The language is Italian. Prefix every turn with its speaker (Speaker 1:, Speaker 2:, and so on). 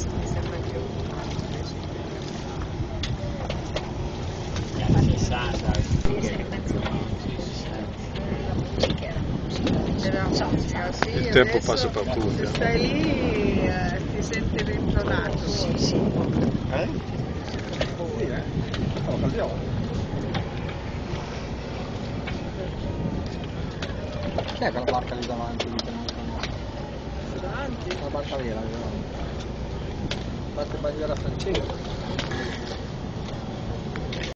Speaker 1: mi sembra più.
Speaker 2: Gli anni 60,
Speaker 1: Della musica, sì,
Speaker 3: Il tempo
Speaker 1: adesso
Speaker 3: passa per tutti.
Speaker 1: se stai lì ti senti rintronato.
Speaker 2: sì, sì.
Speaker 3: Sì, cambiamo. Chi è quella barca lì davanti?
Speaker 1: Davanti?
Speaker 3: La barca vera lì davanti. Parte bandiera francese.